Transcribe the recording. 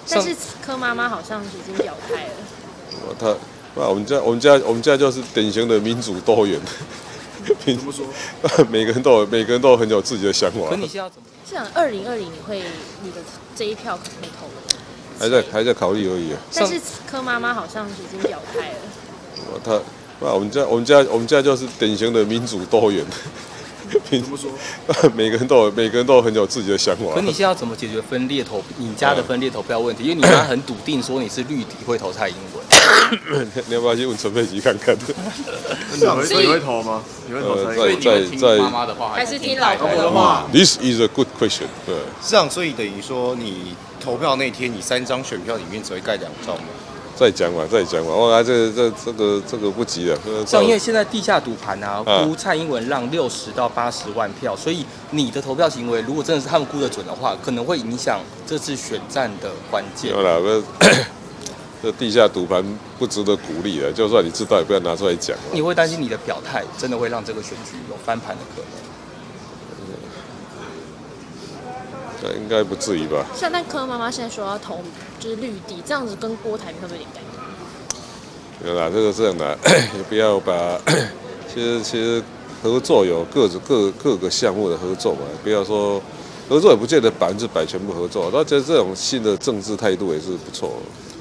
但是柯妈妈好像已经表态了。 我们家就是典型的民主多元。 怎么说？ 每个人都有很有自己的想法。 可你现在要怎么？ 是2020你的这一票可以投了？ 还在考虑而已。 但是柯妈妈好像已经表态了。 我们家就是典型的民主多元。 怎么说？ 每个人都有很有自己的想法。 可你现在要怎么解决分裂投？你家的分裂投票问题？因为你妈很笃定说你是绿底会投蔡英文。 你要不要去问陈佩琪看看？ 你会投吗？你会投蔡英文？所以你会听妈妈的话， 还是听老婆的话 ？This is a good question。对， 是这样，所以等于说你投票那天，你3张选票里面只会盖2张吗？ 再讲嘛。哇，这个不急了。 像因为现在地下赌盘啊，估蔡英文让60到80万票，所以你的投票行为，如果真的是他们估得准的话，可能会影响这次选战的关键。 有啦，这地下赌盘不值得鼓励的，就算你知道，也不要拿出来讲。 你会担心你的表态真的会让这个选举有翻盘的可能？ 应该不至于吧？ 但柯妈妈现在说要投就是绿地，这样子跟郭台铭会不会有点尴尬？ 有啦，这样的，也不要把。其实合作有各个项目的合作嘛，不要说合作也不见得100%全部合作。那这种新的政治态度也是不错。